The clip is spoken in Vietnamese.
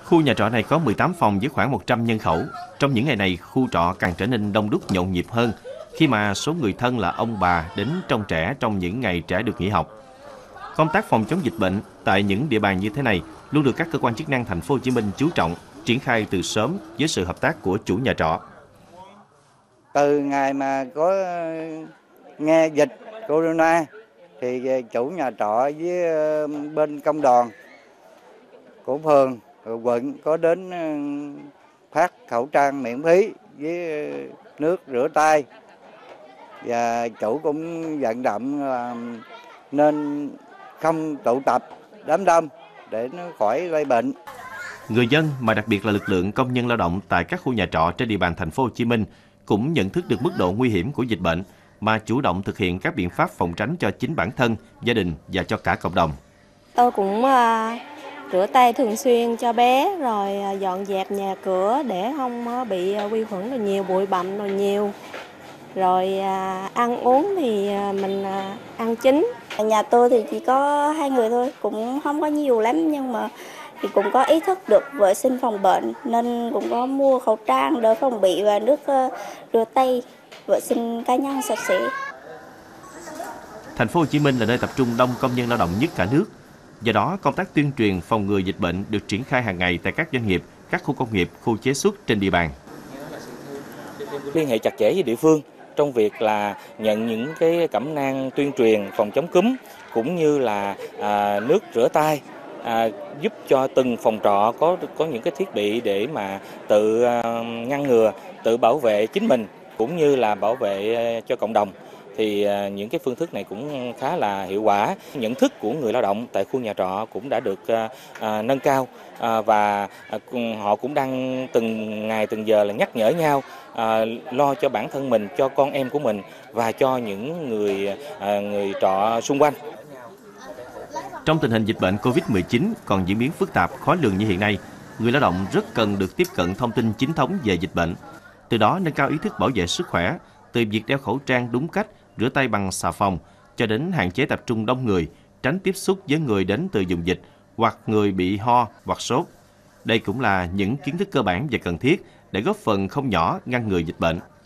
Khu nhà trọ này có 18 phòng với khoảng 100 nhân khẩu. Trong những ngày này, khu trọ càng trở nên đông đúc nhộn nhịp hơn khi mà số người thân là ông bà đến trông trẻ trong những ngày trẻ được nghỉ học. Công tác phòng chống dịch bệnh tại những địa bàn như thế này luôn được các cơ quan chức năng thành phố Hồ Chí Minh chú trọng, triển khai từ sớm với sự hợp tác của chủ nhà trọ. Từ ngày mà có nghe dịch corona thì chủ nhà trọ với bên công đoàn của phường, quận có đến phát khẩu trang miễn phí với nước rửa tay, và chủ cũng vận động là nên không tụ tập đám đông để nó khỏi lây bệnh. Người dân mà đặc biệt là lực lượng công nhân lao động tại các khu nhà trọ trên địa bàn thành phố Hồ Chí Minh cũng nhận thức được mức độ nguy hiểm của dịch bệnh mà chủ động thực hiện các biện pháp phòng tránh cho chính bản thân, gia đình và cho cả cộng đồng. Tôi cũng rửa tay thường xuyên cho bé, rồi dọn dẹp nhà cửa để không bị vi khuẩn rồi nhiều, bụi bặm rồi nhiều. Rồi ăn uống thì mình ăn chín. Nhà tôi thì chỉ có 2 người thôi, cũng không có nhiều lắm, nhưng mà thì cũng có ý thức được vệ sinh phòng bệnh nên cũng có mua khẩu trang đỡ phòng bị và nước rửa tay, vệ sinh cá nhân sạch sẽ. Thành phố Hồ Chí Minh là nơi tập trung đông công nhân lao động nhất cả nước. Do đó, công tác tuyên truyền phòng ngừa dịch bệnh được triển khai hàng ngày tại các doanh nghiệp, các khu công nghiệp, khu chế xuất trên địa bàn. Liên hệ chặt chẽ với địa phương trong việc là nhận những cái cẩm nang tuyên truyền phòng chống cúm cũng như là nước rửa tay, giúp cho từng phòng trọ có những cái thiết bị để mà tự ngăn ngừa, tự bảo vệ chính mình cũng như là bảo vệ cho cộng đồng. Thì những cái phương thức này cũng khá là hiệu quả. Nhận thức của người lao động tại khu nhà trọ cũng đã được nâng cao và họ cũng đang từng ngày từng giờ là nhắc nhở nhau lo cho bản thân mình, cho con em của mình và cho những người trọ xung quanh. Trong tình hình dịch bệnh Covid-19 còn diễn biến phức tạp, khó lường như hiện nay, người lao động rất cần được tiếp cận thông tin chính thống về dịch bệnh. Từ đó nâng cao ý thức bảo vệ sức khỏe, từ việc đeo khẩu trang đúng cách, rửa tay bằng xà phòng, cho đến hạn chế tập trung đông người, tránh tiếp xúc với người đến từ vùng dịch hoặc người bị ho hoặc sốt. Đây cũng là những kiến thức cơ bản và cần thiết để góp phần không nhỏ ngăn ngừa dịch bệnh.